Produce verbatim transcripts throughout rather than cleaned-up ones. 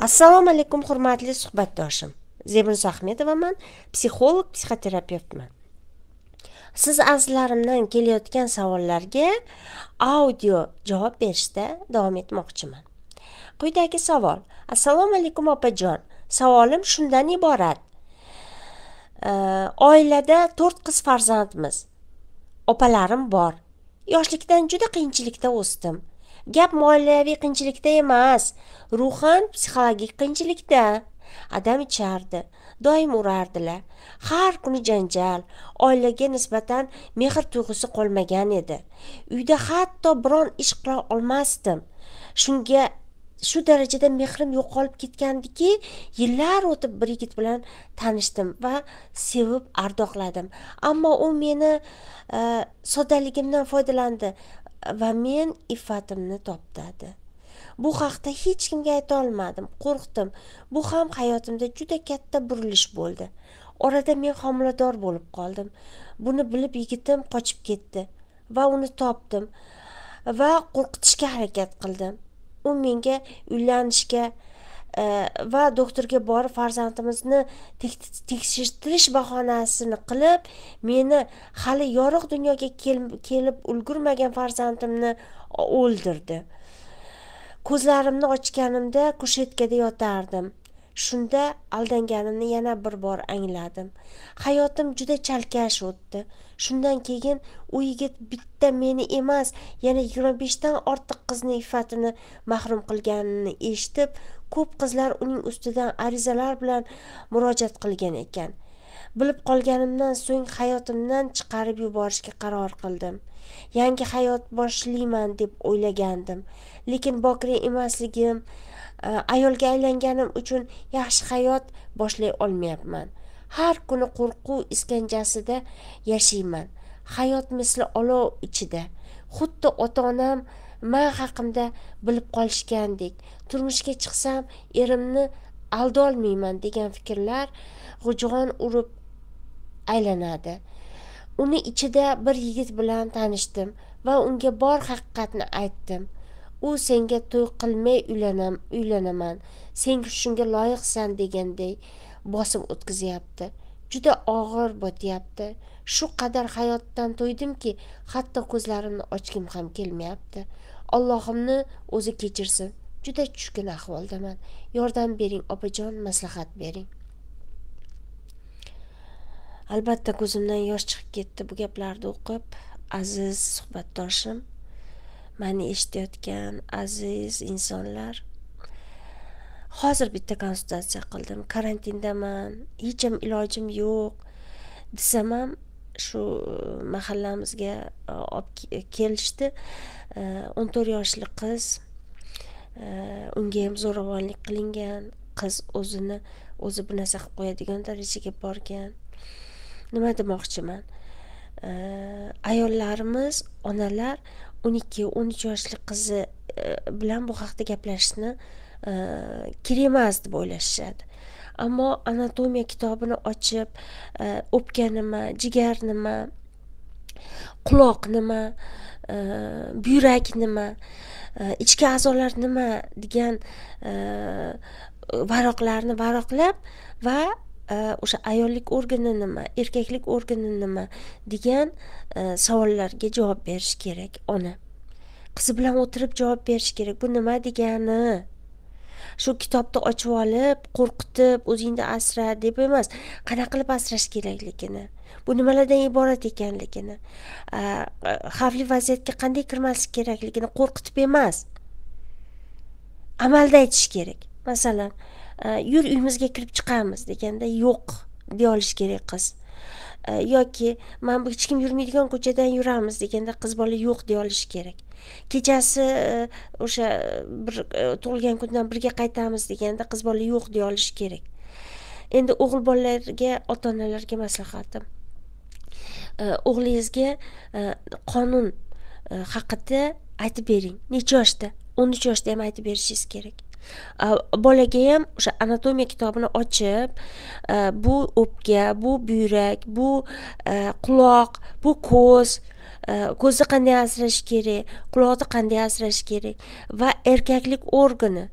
Assalomu alaykum hurmatli suhbatdoshim. Zebnus Ahmedovaman, psixolog, psixoterapevtman. Siz azizlarimdan kelayotgan savollarga audio javob berishda davom etmoqchiman. Quyidagi savol. Assalomu alaykum opajon. Savolim shundan iborat. Oilada to'rt qiz farzandmiz. Opalarim bor. Yoshlikdan juda qiyinchilikda o'sdim. Gap moliyaviy qiyinchilikda emas, ruhan psixologik qiyinchilikda. Adam ichardi, doim urardilar. Har kuni janjal, oilaga nisbatan mehr tuyg'usi qolmagan edi. Uyda hatto biron ish qila olmasdim. Shunga shu darajada mehrim yo'qolib ketgandiki, yillar o'tib bir yigit bilan tanishdim va sevib ardoqladim. Ammo u meni uh, soddaligimdan foydalandi va men iffatimni toptadi. Bu haqda hech kimga ayta olmadim, qo'rqdim. Bu ham hayotimda juda katta burilish bo'ldi. Orada men homilador bo'lib qoldim. Buni bilib yigitim qochib ketdi va uni topdim va qo'rqitishga harakat qildim. U menga uylanishga e, va doktorga borib farzandimizni tekshirtirish bahonasini qilib, meni hali yorug' dunyoga kelib ulgurmagan farzandimni o'ldirdi. Ko'zlarimni ochganimda kushetkada yotardim. Shunda aldanganimni yana bir bor angladim. Hayotim juda chalkash o'tdi. Shundan keyin u yigit bitta meni emas, yana yigirma beshdan ortiq qizni iffatini mahrum qilganini eshitib, ko'p qizlar uning ustidan arizalar bilan murojaat qilgan ekan. Bilib qolganimdan so'ng hayotimdan chiqarib yuborishga qaror qildim. Yangi hayot boshlayman deb o'ylagandim. Lekin bokira emasligim, ayolga aylanganim uchun yaxshi hayot boshlay olmayapman. Har kuni qo'rquv iskanjasida yashayman. Hayot misli olov ichida. Xuddi ota-onam men haqimda bilib qolishgandek. Turmushga chiqsam erimni aldolmayman degan fikrlar g'ujg'on urib aylanadi. Uni ichida bir yigit bilan tanishdim va unga bor haqiqatni aytdim. U senga to'y qilmay uylanam, uylanaman. Sen shunga loyiqsan deganday bosim o'tkazyapti. Juda og'ir bo'tyapti. Shu qadar hayotdan to'ydimki, hatto ko'zlarimni ochgim ham kelmayapti. Allohimni o'zi kechirsin. Juda tushkun ahvoldaman. Yordam bering opajon, maslahat bering. Albatta ko'zimdan yosh chiqib ketdi bu gaplarni o'qib. Aziz suhbatdoshim, meni eshitayotgan aziz insonlar, hozir bitta konsultatsiya qildim. Karantindaman, hech ham ilojim yo'q desam ham shu mahallamizga olib kelishdi. o'n to'rt yoshli qiz, unga ham zo'ravonlik qilingan. Qiz o'zini o'zi bu narsa qilib qo'yadigan darajaga borgan. Nima demoqchiman? Ayollarimiz, onalar o'n ikki o'n uch yoshli qizi bilan bu haqda gaplashishni kerak emas deb o'ylashadi. Ammo anatomiya kitobini ochib, o'pka nima, jigar nima, quloq nima, buyrak nima, ichki a'zolar nima degan varoqlarni varoqlab va o'sha ayollik organi nima, erkaklik organi nima degan savollarga javob berish kerak ona. Qizi bilan o'tirib javob berish kerak. Bu nima degani? Shu kitobni ochib olib, qo'rqitib, o'zingni asra deb emas, qanaqa qilib asrash kerakligini, bu nimalardan iborat ekanligini, xavfli vaziyatga qanday kirmaslik kerakligini qo'rqitib emas, amalda aytish kerak. Masalan, yur uyimizga kirib chiqamiz deganda yo'q deya olish kerak qiz. Yoki men hech kim yurmaydigan ko'chadan yuramiz deganda qiz bola yo'q deya olish kerak. Kechasi o'sha bir tug'ilgan kundan birga qaytamiz deganda qiz bola yo'q deya olish kerak. Endi o'g'il bolalarga, ota-onalarga maslahatim. O'g'lingizga qonun haqida aytib bering. Necha yoshda? o'n uch yoshda ham aytib berishingiz kerak. Bolaga ham o'sha anatomiya kitobini ochib, bu o'pka, bu buyrak, bu quloq, bu ko'z, ko'zni qanday asrash kerak, quloqni qanday asrash kerak va erkaklik organi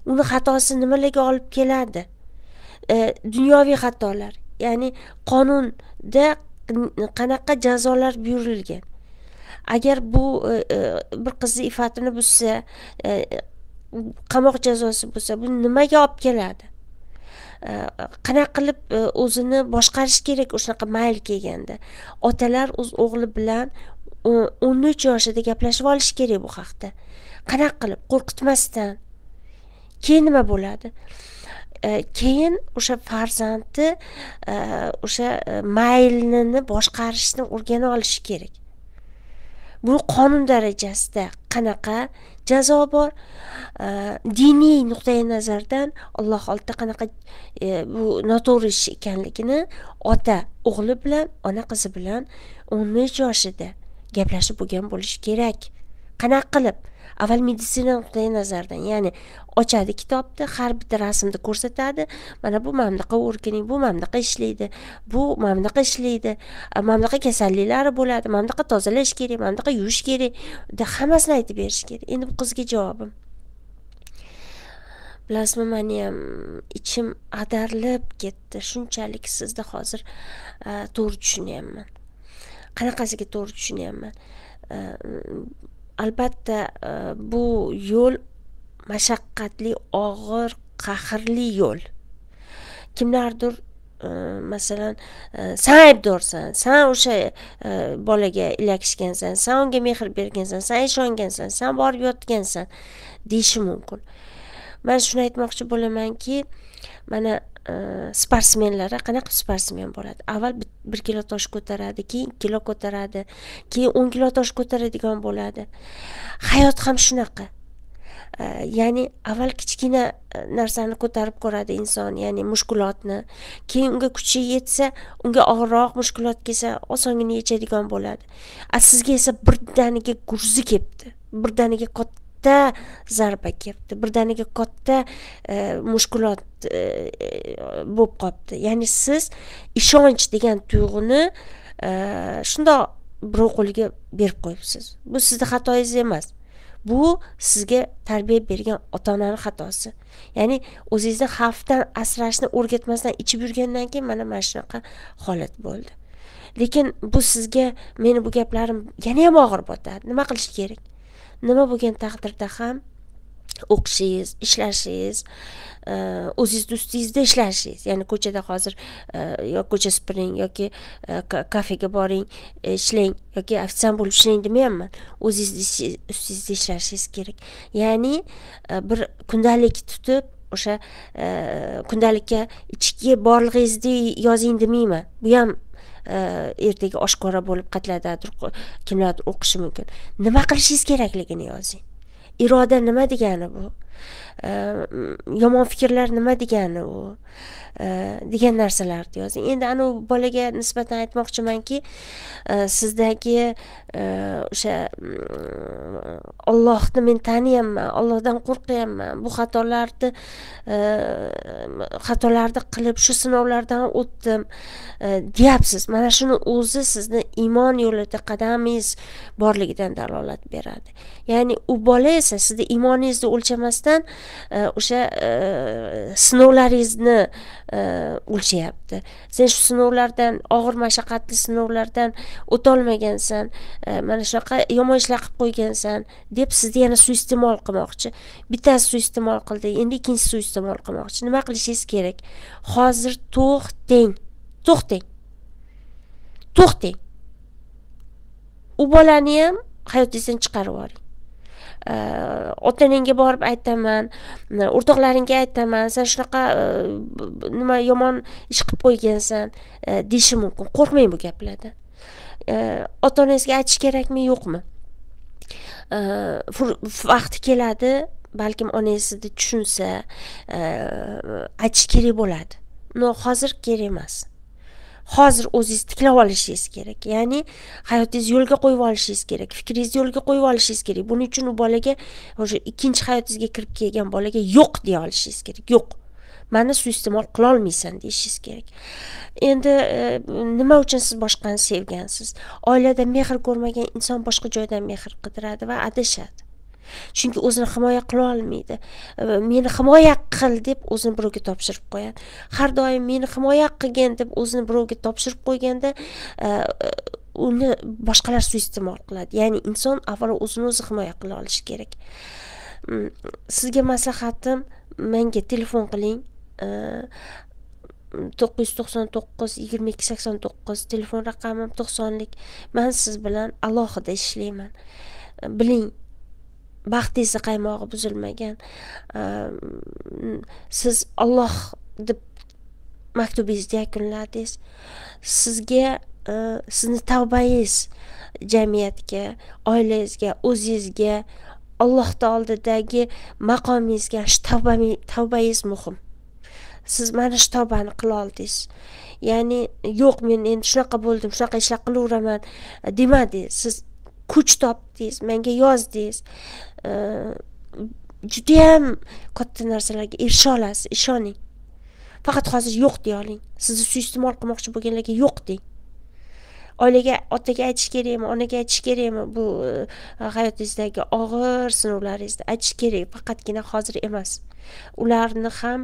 uni xatosi nimalarga olib keladi? E, dunyoviy xatolar, ya'ni qonunda qanaqa jazolar buyurilgan. Agar bu e, e, bir qizni iffatini buzsa, e, qamoq jazosi bo'lsa, bu nimaga olib keladi? E, qanaqa qilib e, o'zini boshqarish kerak o'shaqa mayl kelganda? Otalar o'z o'g'li bilan o'n uch yoshida gaplashib olish kerak bu haqda. Qanaqa qilib qo'rqitmasdan. Keyin nima bo'ladi? E, keyin o'sha farzandi e, o'sha e, maylini boshqarishni o'rgana olishi kerak. Bu qonun darajasida qanaqa jazo bor? E, diniy nuqtai nazardan Alloh oldida qanaqa e, bu noto'g'ri ish ekanligini ota o'g'li bilan, ona qizi bilan o'n uch yoshida gaplashib bo'lgan bo'lishi kerak. Qanaqa qilib? Avval meditsina nuqtai nazardan, ya'ni ochadi kitobni, har bitta rasmni ko'rsatadi. Mana bu mamlaqa o'rganing, bu mamlaqa ishlaydi, bu mamlaqa ishlaydi, mamlaqa kasalliklari bo'ladi, mamlaqa tozalash kerak, mamlaqa yuvish kerak, de hammasini aytib berish kerak. Endi bu qizga javobim. Bilasizmi, meni ham ichim ag'darilib ketdi. Shunchalik sizni hozir to'g'ri tushunyapman. Qanaqasiga to'g'ri tushunyapman? Albatta bu yo'l mashaqqatli, og'ir, qahrli yo'l. Kimlardir masalan, sen aybdorsan, sen o'sha bolaga ilakishgansan, sen unga mehr bergansan, sen ishongansan, sen borib yotgansan deyishi mumkin. Men shuni aytmoqchi bo'lamanki, mana sportsmenlar qanaqa sportsmen bo'ladi? Avval bir kilo tosh ko'taradi, keyin ikki kilo ko'taradi, keyin o'n kilo tosh ko'taradigan bo'ladi. Hayot ham shunaqa. Ya'ni avval kichkina narsani ko'tarib ko'radi inson, ya'ni mushkulotni. Keyin unga kuchi yetsa, unga og'irroq mushkulot kelsa, osongina yechadigan bo'ladi. A sizga esa birdaniga gurzi kelibdi. Birdaniga katta zarba kelibdi. Birdaniga katta mushkulot bo'lib qolibdi. Ya'ni siz ishonch degan tuyg'uni shundoq birov qo'liga berib qo'yibsiz. Bu sizning xatoyingiz emas. Bu sizga tarbiya bergan ota-onaning xatosi. Ya'ni o'zingizni xavfdan asrashni o'rgatmasdan ichib yurgandan keyin mana mana shunaqa holat bo'ldi. Lekin bu sizga meni bu gaplarim yana ham og'ir botadi. Nima qilish kerak? Nima bo'lgan taqdirda ham o'qishingiz, ishlashingiz, o'zingiz ustingizda ishlashingiz, ya'ni ko'chada hozir yo ko'cha supuring yoki kafega boring, ishlang yoki ofitsiant bo'lib ishlang demayapman. O'zingiz ustingizda ishlashingiz kerak. Ya'ni bir kundalik tutib, o'sha kundalikka ichki borlig'ingizni yozing demayman. Bu ham ertaga oshkora bo'lib qatlardadir, kimlardir o'qishi mumkin. Nima qilishingiz kerakligini yozing. Iroda nima degani bu? Yomon fikrlar nima degani u? degan narsalarni yozing. Endi ana u bolaga nisbatan aytmoqchimanki, sizdagi o'sha Allohni men taniyapman, Allohdan qo'rqyapman, bu xatolarni xatolarni qilib shu sinovlardan o'tdim deyapsiz. Mana shuni o'zi sizni iymon yo'lida qadamingiz borligidan dalolat beradi. Ya'ni u bola esa sizni iymoningizni o'lchamasdan o'sha sinovlaringizni o'lchayapti. Sen shu sinovlardan, og'ir mashaqqatli sinovlardan o'tolmagansan, mana shunaqa yomon ishlar qilib qo'ygansan deb sizni yana suiiste'mol qilmoqchi. Bittasi suiiste'mol qildi, endi ikkinchisi suiiste'mol qilmoqchi. Nima qilishingiz kerak? Hozir to'xting. To'xting. To'xting. U bolani ham hayotingizdan chiqarib yuboring. Ota-onangga borib aytaman, o'rtoqlaringga aytaman, sen shunaqa nima yomon ish qilib qo'ygansan deyishi mumkin. Qo'rqmang bu gaplardan. Ota-onangizga aytish kerakmi, yo'qmi? Vaqti keladi, balkim onangiz sizni tushunsa, aytish kerak bo'ladi. No, hozir kerak emas. Hozir o'zingiz tiklab olishingiz kerak. Ya'ni hayotingizni yo'lga qo'yib olishingiz kerak. Fikringizni yo'lga qo'yib olishingiz kerak. Buning uchun u bolaga, o'sha ikkinchi hayotingizga kirib kelgan bolaga yo'q deya olishingiz kerak. Yo'q. Meni suiiste'mol qila olmaysan deyishingiz kerak. Endi nima uchun siz boshqani sevgansiz? Oilada mehr ko'rmagan inson boshqa joydan mehr qidiradi va adashadi. Chunki o'zini himoya qila olmaydi. Meni himoya qil deb o'zini birovga topshirib qo'yadi. Har doim meni himoya qilgin deb o'zini birovga topshirib qo'yganda uni boshqalar suiiste'mol qiladi. Ya'ni inson avvalo o'zini o'zi himoya qila olishi kerak. Sizga maslahatim, menga telefon qiling. to'qqiz yuz to'qson to'qqiz yigirma ikki sakson to'qqiz telefon raqamim to'qsonlik. Men siz bilan alohida ishlayman. Biling, baxtingizni qaymog'i buzilmagan. Siz Alloh deb maktubingizni yakunladingiz. Sizga sizni tavbangiz jamiyatga, oilangizga, o'zingizga, Alloh oldidagi maqomingizga shu tavbangiz muhim. Siz mana shu tavbani qila oldingiz. Ya'ni yo'q, men endi shunaqa bo'ldim, shunaqa ishlar qilaveraman demadingiz. Siz kuch topdingiz, menga yozdingiz. Juda ham katta narsalarga erisha olasiz, ishoning. Faqat hozir yo'q deya oling. Sizni suiiste'mol qilmoqchi bo'lganlarga yo'q deng. Oilaga, otaga aytish kerakmi, onaga aytish kerakmi? Bu hayotingizdagi og'ir sinovlaringizni aytish kerak, faqatgina hozir emas. Ularni ham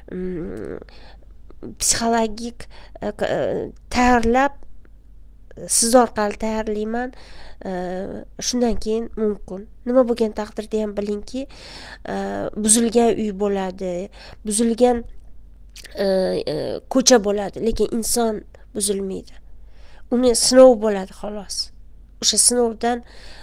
psixologik tayyorlab, siz orqali tayyorlayman. Shundan keyin mumkin. Nima bo'lgan taqdirda ham bilingki, buzilgan uy bo'ladi, buzilgan ko'cha bo'ladi, lekin inson buzilmaydi. Uni sinov bo'ladi xolos. O'sha sinovdan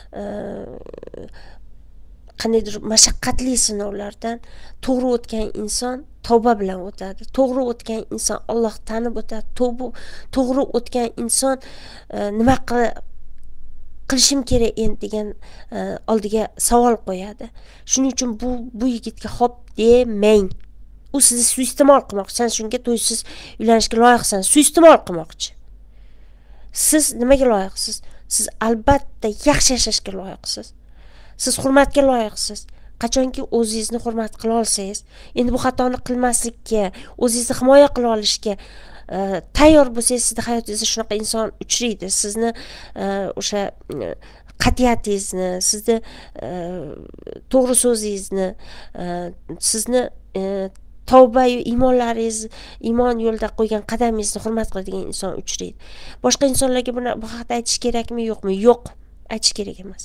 qandaydir mashaqqatli sinovlardan to'g'ri o'tgan inson tavba bilan o'tadi. To'g'ri o'tgan inson Alloh tanib o'tadi. To'g'ri o'tgan inson nima qilishim kerak endi degan oldiga savol qo'yadi. Shuning uchun bu bu yigitga xo'p demang. U sizni suiiste'mol qilmoqchi. Sen shunga to'ysiz uylanishga loyiqsan, suiiste'mol qilmoqchi. Siz nimaga loyiqsiz? Siz albatta yaxshi yashashga loyiqsiz. Siz hurmatga loyiqsiz. Qachonki o'zingizni hurmat qila olsangiz, endi bu xatoni qilmaslikka, o'zingizni himoya qila olishga tayyor bo'lsangiz, sizning hayotingizda shunaqa inson uchraydi. Sizni o'sha qat'iyatingizni, sizni to'g'ri so'zingizni, sizni tavba va iymonlaringiz, iymon yo'lida qo'ygan qadamingizni hurmat qiladigan inson uchraydi. Boshqa insonlarga buni bu haqda aytish kerakmi, yo'qmi? Yo'q, aytish kerak emas.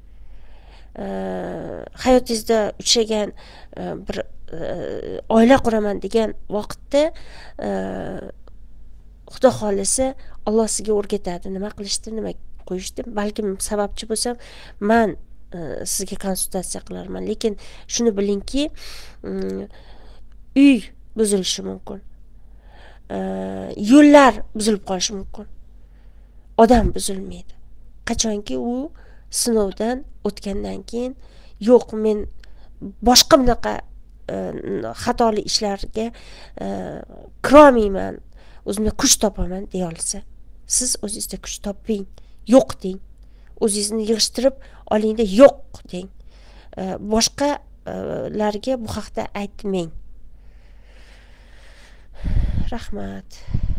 Hayotingizda uchragan bir oila quraman degan vaqtda Xudo xolisa Alloh sizga o'rgatadi, nima qilishni, nima qo'yishni. Balkim sababchi bo'lsam, men sizga konsultatsiya qilarman, lekin shuni bilingki, uy buzilishi mumkin. Yo'llar buzilib qolishi mumkin. Odam buzilmaydi. Qachonki u sinovdan o'tgandan keyin, yo'q, men boshqa bunaqa xatoli ishlarga kirolmayman, o'zimda kuch topaman deya olsa, siz o'zingizda kuch toping, yo'q deng. O'zingizni yig'ishtirib olingda yo'q deng. Boshqalarga bu haqda aytmang. Rahmat.